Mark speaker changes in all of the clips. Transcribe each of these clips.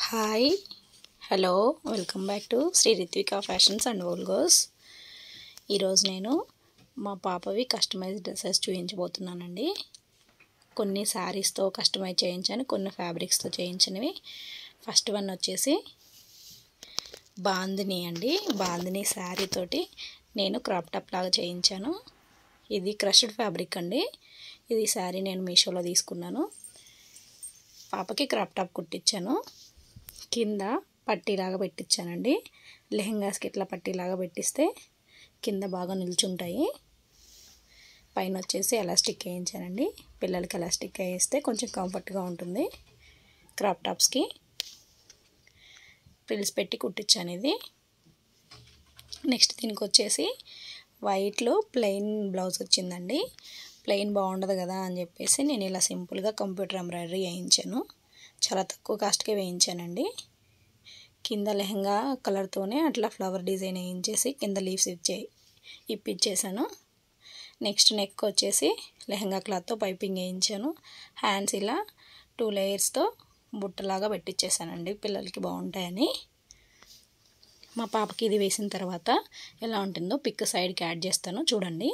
Speaker 1: Hi hello welcome back to Shri Ritvika Fashions and vlogs. ఈరోజు నేను మా పాపవి కస్టమైజ్ డ్రెస్సెస్ చూపించబోతున్నానండి. కొన్ని శారీస్తో కస్టమైజ్ చేయించాను, కొన్ని ఫ్యాబ్రిక్స్తో చేయించినవి. ఫస్ట్ వన్ వచ్చేసి బాందిని అండి. బాందిని శారీ తోటి నేను క్రాప్ టాప్ లాగా చేయించాను. ఇది క్రష్డ్ ఫ్యాబ్రిక్ అండి. ఇది శారీ నేను మీషోలో తీసుకున్నాను. పాపకి క్రాప్ టాప్ కుట్టించాను. కింద పట్టీలాగా పెట్టించానండి. లెహెంగాస్కి ఇట్లా పట్టీలాగా పెట్టిస్తే కింద బాగా నిల్చుంటాయి. పైన వచ్చేసి ఎలాస్టిక్ వేయించానండి. పిల్లలకి ఎలాస్టిక్ వేస్తే కొంచెం కంఫర్ట్గా ఉంటుంది. క్రాప్ టాప్స్కి ప్రిల్స్ పెట్టి కుట్టించాను ఇది. నెక్స్ట్ దీనికి వచ్చేసి వైట్లో ప్లెయిన్ బ్లౌజ్ వచ్చిందండి. ప్లెయిన్ బాగుండదు కదా అని చెప్పేసి నేను ఇలా సింపుల్గా కంప్యూటర్ ఎంబ్రాయిడరీ వేయించాను. చాలా తక్కువ కాస్ట్కే వేయించానండి. కింద లెహంగా కలర్తోనే అట్లా ఫ్లవర్ డిజైన్ వేయించేసి కింద లీవ్స్ ఇప్పించేసాను. నెక్స్ట్ నెక్ వచ్చేసి లెహంగా క్లాత్తో పైపింగ్ వేయించాను. హ్యాండ్స్ ఇలా 2 లేయర్స్తో బుట్టలాగా పెట్టించేసానండి, పిల్లలకి బాగుంటాయని. మా పాపకి ఇది వేసిన తర్వాత ఎలా ఉంటుందో పిక్ సైడ్కి యాడ్ చేస్తాను, చూడండి.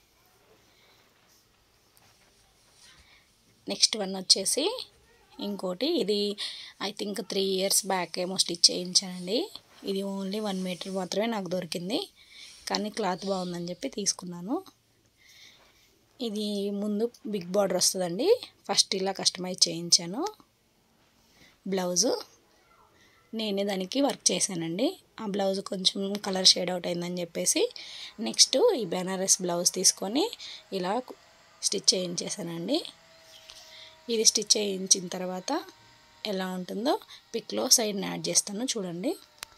Speaker 1: నెక్స్ట్ వన్ వచ్చేసి ఇంకోటి, ఇది ఐ థింక్ 3 ఇయర్స్ బ్యాక్ ఏమో స్టిచ్ చేయించానండి. ఇది ఓన్లీ 1 మీటర్ మాత్రమే నాకు దొరికింది, కానీ క్లాత్ బాగుందని చెప్పి తీసుకున్నాను. ఇది ముందు బిగ్ బార్డర్ వస్తుందండి. ఫస్ట్ ఇలా కస్టమైజ్ చేయించాను. బ్లౌజు నేనే దానికి వర్క్ చేశానండి. ఆ బ్లౌజ్ కొంచెం కలర్ షేడ్ అవుట్ అయిందని చెప్పేసి నెక్స్ట్ ఈ బెనారస్ బ్లౌజ్ తీసుకొని ఇలా స్టిచ్ చేయించేసానండి. ఇది స్టిచ్ చేయించిన తర్వాత ఎలా ఉంటుందో పిక్లో సైడ్ని యాడ్ చేస్తాను, చూడండి.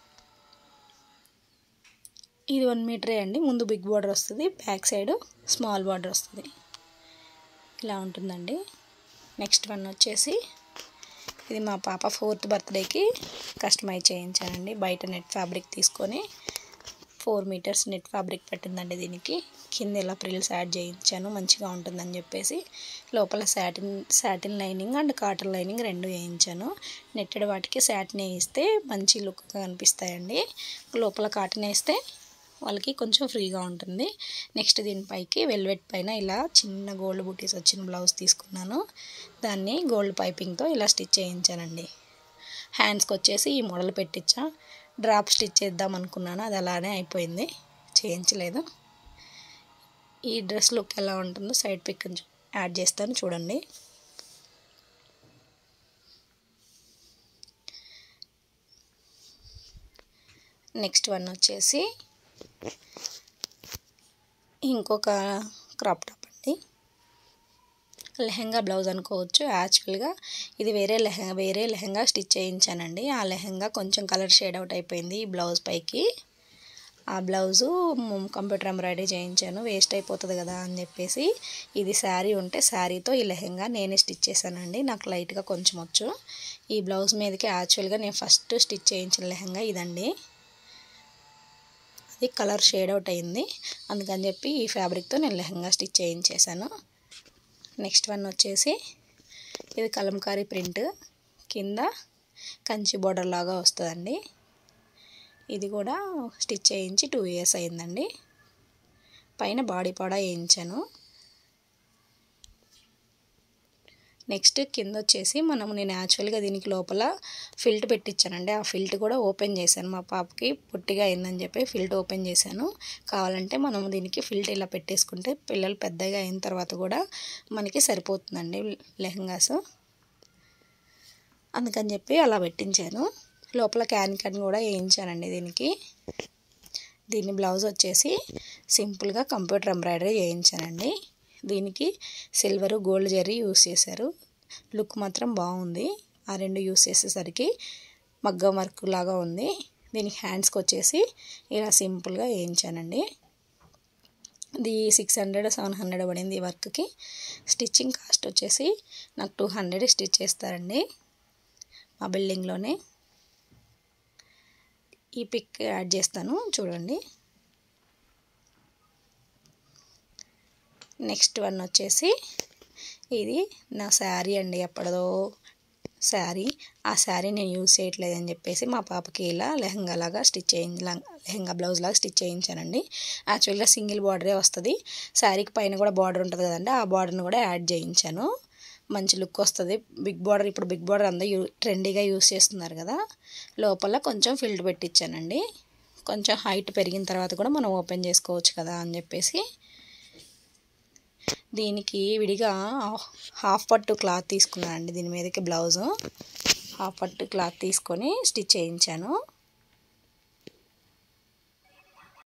Speaker 1: ఇది 1 మీటరే అండి. ముందు బిగ్ బార్డర్ వస్తుంది, బ్యాక్ సైడ్ స్మాల్ బార్డర్ వస్తుంది. ఇలా ఉంటుందండి. నెక్స్ట్ వన్ వచ్చేసి ఇది మా పాప 4th బర్త్డేకి కస్టమైజ్ చేయించానండి. బయట నెట్ ఫ్యాబ్రిక్ తీసుకొని 4 మీటర్స్ నెట్ ఫ్యాబ్రిక్ పెట్టిందండి. దీనికి కింద ఇలా ప్రిల్స్ యాడ్ చేయించాను, మంచిగా ఉంటుందని చెప్పేసి. లోపల satin lining and cotton lining 2 వేయించాను. నెట్టెడ్ వాటికి శాటిన్ వేయిస్తే మంచి లుక్గా కనిపిస్తాయండి. లోపల కాటన్ వేస్తే వాళ్ళకి కొంచెం ఫ్రీగా ఉంటుంది. నెక్స్ట్ దీనిపైకి వెల్వెట్ పైన ఇలా చిన్న గోల్డ్ బూటీస్ వచ్చిన బ్లౌజ్ తీసుకున్నాను. దాన్ని గోల్డ్ పైపింగ్తో ఇలా స్టిచ్ చేయించానండి. హ్యాండ్స్కి వచ్చేసి ఈ మోడల్ పెట్టించా. డ్రాప్ స్టిచ్ చేద్దాం అనుకున్నాను, అది అలానే అయిపోయింది, చేయించలేదు. ఈ డ్రెస్ లుక్ ఎలా ఉంటుందో సైడ్ పిక్ యాడ్ చేస్తాను, చూడండి. నెక్స్ట్ వన్ వచ్చేసి ఇంకొక క్రాప్ టాప్ అండి. లెహంగా బ్లౌజ్ అనుకోవచ్చు. యాక్చువల్గా ఇది వేరే లెహంగా స్టిచ్ చేయించానండి. ఆ లెహంగా కొంచెం కలర్ షేడ్ అవుట్ అయిపోయింది ఈ బ్లౌజ్ పైకి. ఆ బ్లౌజు కంప్యూటర్ ఎంబ్రాయిడరీ చేయించాను, వేస్ట్ అయిపోతుంది కదా అని చెప్పేసి ఇది శారీ ఉంటే శారీతో ఈ లెహంగా నేనే స్టిచ్ చేశానండి. నాకు లైట్గా కొంచెం వచ్చు. ఈ బ్లౌజ్ మీదకి యాక్చువల్గా నేను ఫస్ట్ స్టిచ్ చేయించిన లెహంగా ఇదండి. అది కలర్ షేడ్ అవుట్ అయింది, అందుకని చెప్పి ఈ ఫ్యాబ్రిక్తో నేను లెహంగా స్టిచ్ చేయించేసాను. నెక్స్ట్ వన్ వచ్చేసి ఇది కలంకారీ ప్రింట్, కింద కంచి బోర్డర్ లాగా వస్తుందండి. ఇది కూడా స్టిచ్ చేయించి 2 ఇయర్స్ అయిందండి. పైన బాడీ పాడా వేయించాను. నెక్స్ట్ కింద వచ్చేసి నేను యాక్చువల్గా దీనికి లోపల ఫిల్ట్ పెట్టించానండి. ఆ ఫిల్ట్ కూడా ఓపెన్ చేశాను. మా పాపకి పొట్టిగా అయిందని చెప్పి ఫిల్ట్ ఓపెన్ చేశాను. కావాలంటే మనం దీనికి ఫిల్ట్ ఇలా పెట్టేసుకుంటే పిల్లలు పెద్దగా అయిన తర్వాత కూడా మనకి సరిపోతుందండి లెహంగాస్. అందుకని చెప్పి అలా పెట్టించాను. లోపల క్యాన్ కూడా వేయించానండి దీనికి. దీని బ్లౌజ్ వచ్చేసి సింపుల్గా కంప్యూటర్ ఎంబ్రాయిడరీ చేయించానండి. దీనికి సిల్వరు గోల్డ్ జరీ యూస్ చేశారు. లుక్ మాత్రం బాగుంది. ఆ 2 యూస్ చేసేసరికి మగ్గం వర్క్ లాగా ఉంది. దీనికి హ్యాండ్స్కి వచ్చేసి ఇలా సింపుల్గా వేయించానండి. ఇది 600-700 పడింది ఈ వర్క్కి. స్టిచ్చింగ్ కాస్ట్ వచ్చేసి నాకు 200 స్టిచ్ చేస్తారండి మా బిల్డింగ్లోనే. ఈ పిక్ యాడ్ చేస్తాను, చూడండి. నెక్స్ట్ వన్ వచ్చేసి ఇది నా శారీ అండి. ఎప్పటిదో శారీ. ఆ శారీ నేను యూజ్ చేయట్లేదని చెప్పేసి మా పాపకి ఇలా లెహంగా బ్లౌజ్ లాగా స్టిచ్ చేయించానండి. యాక్చువల్గా సింగిల్ బార్డరే వస్తుంది. శారీకి పైన కూడా బార్డర్ ఉంటుంది కదండి, ఆ బార్డర్ని కూడా యాడ్ చేయించాను. మంచి లుక్ వస్తుంది. బిగ్ బార్డర్, ఇప్పుడు బిగ్ బార్డర్ అందరూ ట్రెండీగా యూజ్ చేస్తున్నారు కదా. లోపల కొంచెం ఫిల్డ్ పెట్టించానండి. కొంచెం హైట్ పెరిగిన తర్వాత కూడా మనం ఓపెన్ చేసుకోవచ్చు కదా అని చెప్పేసి. దీనికి విడిగా హాఫ్ పట్టు క్లాత్ తీసుకున్నానండి. దీని మీదకి బ్లౌజు హాఫ్ పట్టు క్లాత్ తీసుకొని స్టిచ్ చేయించాను.